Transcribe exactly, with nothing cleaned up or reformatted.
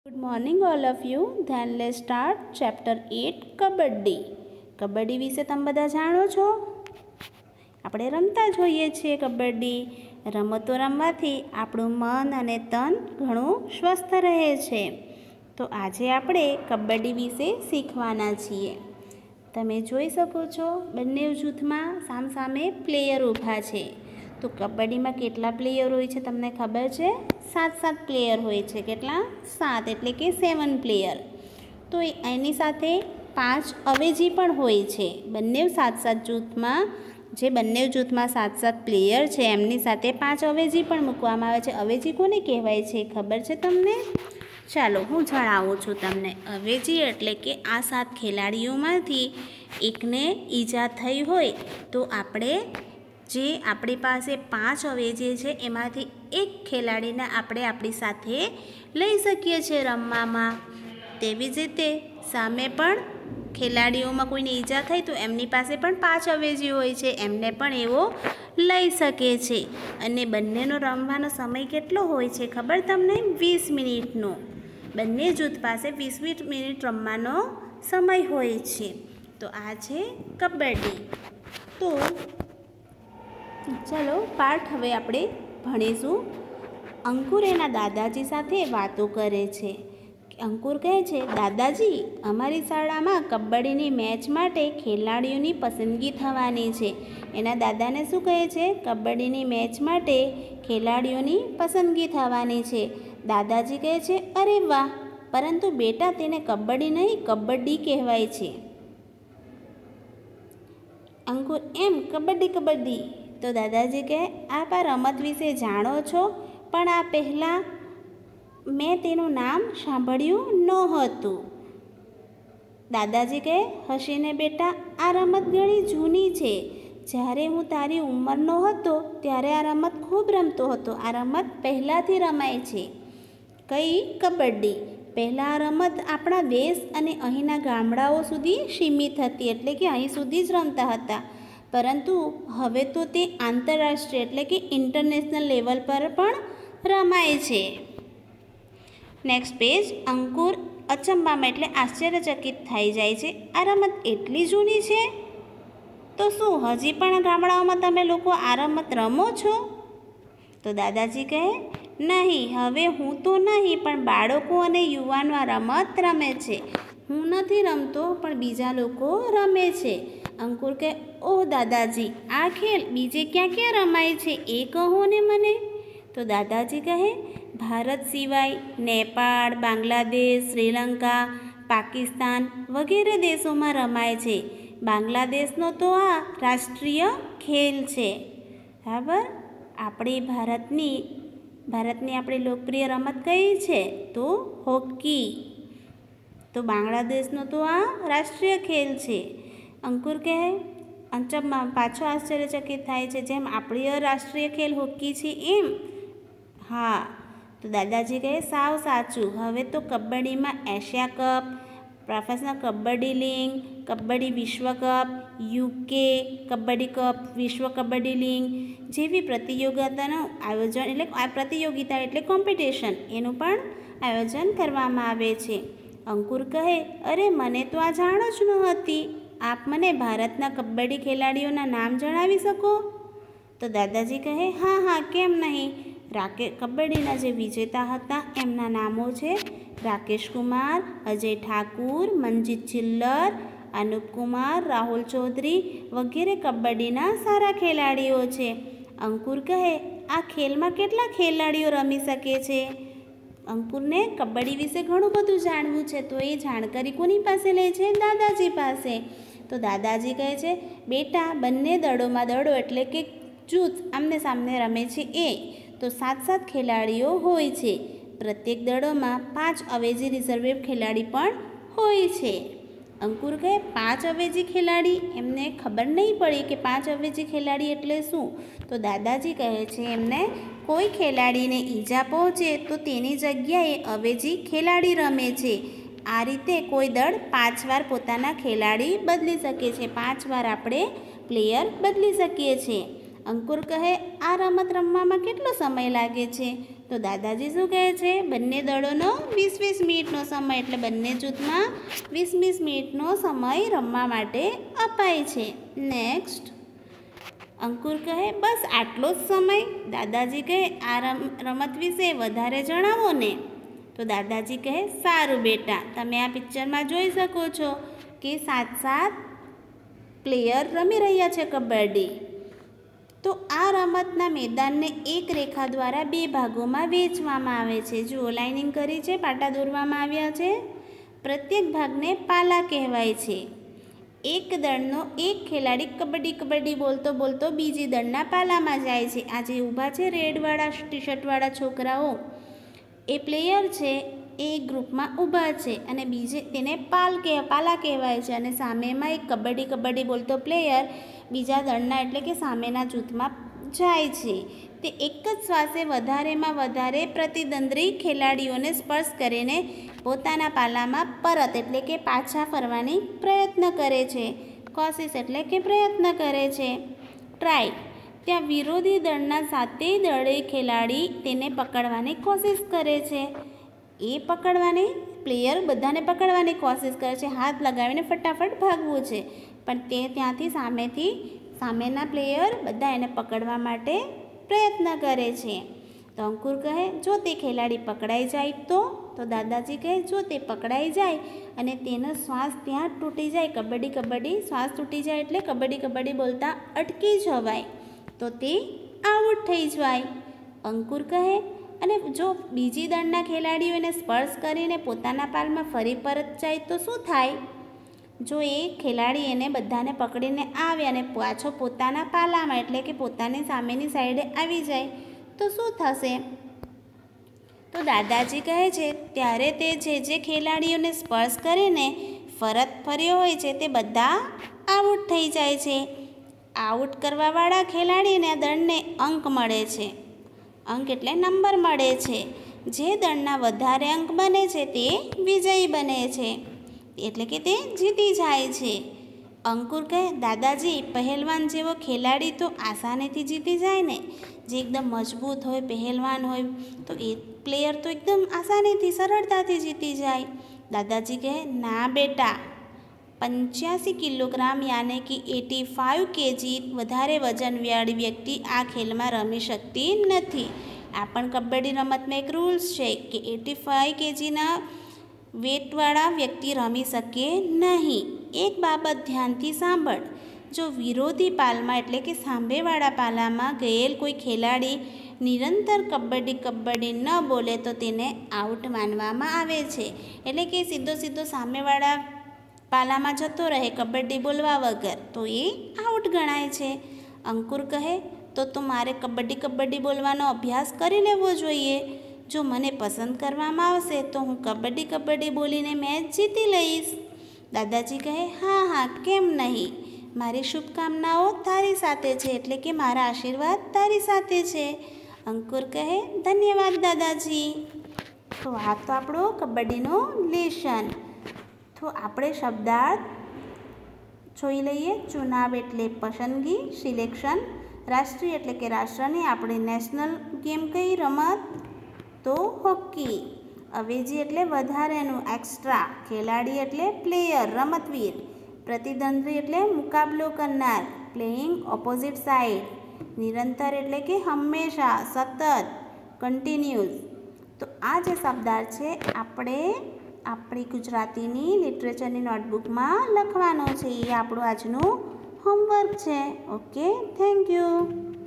Good morning all of you. Then let's start chapter eight kabaddi. Kabaddi વિશે તમે બધા જાણો છો? આપણે રમતા જ હોઈએ છીએ કબડ્ડી. રમતો રમવાથી આપણું મન અને તન ઘણું સ્વસ્થ રહે છે. તો આજે આપણે કબડ્ડી વિશે શીખવાના છીએ. તમે જોઈ શકો છો બંને જૂથમાં સામસામે પ્લેયર ઊભા છે. તો કબડ્ડીમાં કેટલા પ્લેયર હોય છે તમને ખબર છે? સાત સાત પ્લેયર હોય છે. કેટલા? સાત, એટલે કે સેવન પ્લેયર. તો એની સાથે પાંચ અવેજી પણ હોય છે. બંને સાત સાત જૂથમાં જે બંને જૂથમાં સાત સાત પ્લેયર છે એમની સાથે પાંચ અવેજી પણ મૂકવામાં આવે છે. અવેજી કોને કહેવાય છે ખબર છે તમને? ચાલો હું જણાવું છું તમને. અવેજી એટલે કે આ સાત ખેલાડીઓમાંથી એકને ઈજા થઈ હોય તો આપણે જે આપણી પાસે પાંચ અવેજી છે એમાંથી એક ખેલાડીને આપણે આપણી સાથે લઈ શકીએ છીએ રમવામાં. તેવી જ રીતે સામે પણ ખેલાડીઓમાં કોઈને ઈજા થઈ તો એમની પાસે પણ પાંચ અવેજી હોય છે, એમને પણ એવો લઈ શકે છે. અને બંનેનો રમવાનો સમય કેટલો હોય છે ખબર તમને? વીસ મિનિટનો. બંને જૂથ પાસે વીસ વીસ મિનિટ રમવાનો સમય હોય છે. તો આ છે કબડ્ડી. તો ચલો પાઠ હવે આપણે ભણીશું. અંકુર એના દાદાજી સાથે વાતો કરે છે. અંકુર કહે છે, દાદાજી, અમારી શાળામાં કબડ્ડીની મેચ માટે ખેલાડીઓની પસંદગી થવાની છે. એના દાદાને શું કહે છે? કબડ્ડીની મેચ માટે ખેલાડીઓની પસંદગી થવાની છે. દાદાજી કહે છે, અરે વાહ, પરંતુ બેટા તેને કબડ્ડી નહીં કબડ્ડી કહેવાય છે. અંકુર, એમ? કબડ્ડી કબડ્ડી? તો દાદાજી કહે, આપ આ રમત વિશે જાણો છો, પણ આ પહેલાં મેં તેનું નામ સાંભળ્યું નહોતું. દાદાજી કહે, હસીને બેટા, આ રમત ઘણી જૂની છે. જ્યારે હું તારી ઉંમરનો હતો ત્યારે આ રમત ખૂબ રમતો હતો. આ રમત પહેલાંથી રમાય છે. કઈ? કબડ્ડી. પહેલાં આ રમત આપણા દેશ અને અહીંના ગામડાઓ સુધી સીમિત હતી, એટલે કે અહીં સુધી જ રમતા હતા. પરંતુ હવે તો તે આંતરરાષ્ટ્રીય એટલે કે ઇન્ટરનેશનલ લેવલ પર પણ રમાય છે. Next page. અંકુર અચંબામાં એટલે આશ્ચર્યચકિત થઈ જાય છે. આ રમત એટલી જૂની છે? તો શું હજી પણ ગામડાઓમાં તમે લોકો આ રમત રમો છો? તો દાદાજી કહે, નહીં, હવે હું તો નહીં, પણ બાળકો અને યુવાનો આ રમત રમે છે. હું નથી રમતો, પણ બીજા લોકો રમે છે. અંકુર કહે, ઓહ દાદાજી, આ ખેલ બીજે ક્યાં ક્યાં રમાય છે એ કહો ને મને. તો દાદાજી કહે, ભારત સિવાય નેપાળ, બાંગ્લાદેશ, શ્રીલંકા, પાકિસ્તાન વગેરે દેશોમાં રમાય છે. બાંગ્લાદેશનો તો આ રાષ્ટ્રીય ખેલ છે. બરાબર? આપણી ભારતની ભારતની આપણી લોકપ્રિય રમત કઈ છે? તો હોકી. તો બાંગ્લાદેશનો તો આ રાષ્ટ્રીય ખેલ છે. અંકુર કહે, અંચબમાં પાછો આશ્ચર્યચકિત થાય છે, જેમ આપણી રાષ્ટ્રીય ખેલ હોકી છે એમ? હા. તો દાદાજી કહે, સાવ સાચું. હવે તો કબડ્ડીમાં Asia cup, professional kabaddi league, kabaddi વિશ્વકપ, યુકે કબડ્ડી કપ, વિશ્વ કબડ્ડી લીગ જેવી પ્રતિયોગિતાનું આયોજન એટલે આ પ્રતિયોગિતા એટલે કોમ્પિટિશન એનું પણ આયોજન કરવામાં આવે છે. અંકુર કહે, અરે મને તો આ જાણ જ નહોતી. આપ મને ભારતના કબડ્ડી ખેલાડીઓના નામ જણાવી શકો? તો દાદાજી કહે, હા હા, કેમ નહીં. રાકે કબડ્ડીના જે વિજેતા હતા એમના નામો છે રાકેશ કુમાર, અજય ઠાકુર, મનજીત છિલ્લર, અનુપ કુમાર, રાહુલ ચૌધરી વગેરે કબડ્ડીના સારા ખેલાડીઓ છે. અંકુર કહે, આ ખેલમાં કેટલા ખેલાડીઓ રમી શકે છે? અંકુરને કબડ્ડી વિશે ઘણું બધું જાણવું છે, તો એ જાણકારી કોની પાસે લે છે? દાદાજી પાસે. તો દાદાજી કહે છે, બેટા, બંને દળોમાં દળો એટલે કે જૂથ આમને સામને રમે છે એ તો સાત સાત ખેલાડીઓ હોય છે. પ્રત્યેક દળોમાં પાંચ અવેજી રિઝર્વ ખેલાડી પણ હોય છે. અંકુર કહે, પાંચ અવેજી ખેલાડી? એમને ખબર નહીં પડી કે પાંચ અવેજી ખેલાડી એટલે શું. તો દાદાજી કહે છે એમને, કોઈ ખેલાડીને ઈજા પહોંચે તો તેની જગ્યાએ અવેજી ખેલાડી રમે છે. આ રીતે કોઈ દળ પાંચ વાર પોતાના ખેલાડી બદલી શકે છે. પાંચ વાર આપણે પ્લેયર બદલી શકીએ છીએ. અંકુર કહે, આ રમત રમવામાં કેટલો સમય લાગે છે? તો દાદાજી શું કહે છે? બંને દળોનો વીસ વીસ મિનિટનો સમય, એટલે બંને જૂથમાં વીસ વીસ મિનિટનો સમય રમવા માટે અપાય છે. નેક્સ્ટ, અંકુર કહે, બસ આટલો જ સમય? દાદાજી કહે, આ રમ રમત વિશે વધારે જણાવો ને. તો દાદાજી કહે, સારું બેટા, તમે આ પિક્ચરમાં જોઈ શકો છો કે સાત સાત પ્લેયર રમી રહ્યા છે કબડ્ડી. તો આ રમતના મેદાનને એક રેખા દ્વારા બે ભાગોમાં વહેંચવામાં આવે છે. જુઓ, લાઇનિંગ કરી છે, પાટા દોરવામાં આવ્યા છે. પ્રત્યેક ભાગને પાલા કહેવાય છે. એક દળનો એક ખેલાડી કબડ્ડી કબડ્ડી બોલતો બોલતો બીજી દળના પાલામાં જાય છે. આ જે ઊભા છે રેડવાળા ટી શર્ટવાળા છોકરાઓ, એ પ્લેયર છે, એ ગ્રુપમાં ઊભા છે અને બીજે તેને પાલ કે પાલા કહેવાય છે. અને સામેમાં એક કબડ્ડી કબડ્ડી બોલતો પ્લેયર બીજા દળના એટલે કે સામેના જૂથમાં જાય છે. તે એક જ શ્વાસે વધારેમાં વધારે પ્રતિદ્વંદ્વી ખેલાડીઓને સ્પર્શ કરીને પોતાના પાલામાં પરત એટલે કે પાછા ફરવાની પ્રયત્ન કરે છે. કોશિશ એટલે કે પ્રયત્ન કરે છે. ટ્રાય, ત્યાં વિરોધી દળના સાતેય દળે ખેલાડી તેને પકડવાની કોશિશ કરે છે. એ પકડવાની પ્લેયર બધાને પકડવાની કોશિશ કરે છે, હાથ લગાવીને ફટાફટ ભાગવું છે, પણ તે ત્યાંથી સામેથી સામેના પ્લેયર બધા એને પકડવા માટે પ્રયત્ન કરે છે. તો અંકુર કહે, જો તે ખેલાડી પકડાઈ જાય તો? તો દાદાજી કહે, જો તે પકડાઈ જાય અને તેનો શ્વાસ ત્યાં તૂટી જાય, કબડ્ડી કબડ્ડી શ્વાસ તૂટી જાય એટલે કબડ્ડી કબડ્ડી બોલતા અટકી જવાય, તો તે આઉટ થઈ જાય. અંકુર કહે, અને જો બીજી દળના ખેલાડીઓ એને સ્પર્શ કરીને પોતાના પાલમાં ફરી પરત જાય તો શું થાય? જો એ ખેલાડી એને બધાને પકડીને આવે અને પાછો પોતાના પાલામાં એટલે કે પોતાની સામેની સાઈડે આવી જાય તો શું થશે? તો દાદાજી કહે છે, ત્યારે તે જે જે ખેલાડીઓને સ્પર્શ કરીને ફરત ફર્યો હોય છે તે બધા આઉટ થઈ જાય છે. આઉટ કરવાવાળા ખેલાડીને દળને અંક મળે છે. અંક એટલે નંબર મળે છે. જે દળના વધારે અંક બને છે તે વિજયી બને છે, એટલે કે તે જીતી જાય છે. અંકુર કહે, દાદાજી, પહેલવાન જેવો ખેલાડી તો આસાનીથી જીતી જાય ને? જે એકદમ મજબૂત હોય, પહેલવાન હોય તો એ પ્લેયર તો એકદમ આસાનીથી સરળતાથી જીતી જાય. દાદાજી કહે, ના બેટા, પંચ્યાસી કિલોગ્રામ યાને કે એટી ફાઇવ કેજી વધારે વજનવાળી વ્યક્તિ આ ખેલમાં રમી શકતી નથી. આ પણ કબડ્ડી રમતમાં એક રૂલ્સ છે કે એટી ફાઇવ કેજીના વેટવાળા વ્યક્તિ રમી શકે નહીં. એક બાબત ધ્યાનથી સાંભળ, જો વિરોધી પાલમાં એટલે કે સાંભેવાળા પાલામાં ગયેલ કોઈ ખેલાડી નિરંતર કબડ્ડી કબડ્ડી ન બોલે તો તેને આઉટ માનવામાં આવે છે. એટલે કે સીધો સીધો સામેવાળા પાલામાં જતો રહે કબડ્ડી બોલવા વગર તો એ આઉટ ગણાય છે. અંકુર કહે, તો તો મારે કબડ્ડી કબડ્ડી બોલવાનો અભ્યાસ કરી લેવો જોઈએ. જો મને પસંદ કરવામાં આવશે તો હું કબડ્ડી કબડ્ડી બોલીને મેચ જીતી લઈશ. દાદાજી કહે, હા હા, કેમ નહીં? મારી શુભકામનાઓ તારી સાથે છે, એટલે કે મારા આશીર્વાદ તારી સાથે છે. અંકુર કહે, ધન્યવાદ દાદાજી. તો આ તો આપણો કબડ્ડીનો લેશન. તો આપણે શબ્દાર્થ જોઈ લઈએ. ચુનાવ એટલે પસંદગી, સિલેક્શન. રાષ્ટ્રીય એટલે કે રાષ્ટ્રની આપણી નેશનલ ગેમ કઈ રમત? તો હોકી. અવેજી એટલે વધારેનું, એક્સ્ટ્રા. ખેલાડી એટલે પ્લેયર, રમતવીર. પ્રતિદ્વંદ્વી એટલે મુકાબલો કરનાર, પ્લેઇંગ ઓપોઝિટ સાઇડ. નિરંતર એટલે કે હંમેશા, સતત, કન્ટિન્યુઅસ. તો આ જે શબ્દાર્થ છે આપણે આપણી ગુજરાતીની લિટરેચરની નોટબુકમાં લખવાનો છે. એ આપણું આજનું હોમવર્ક છે. Okay, thank you.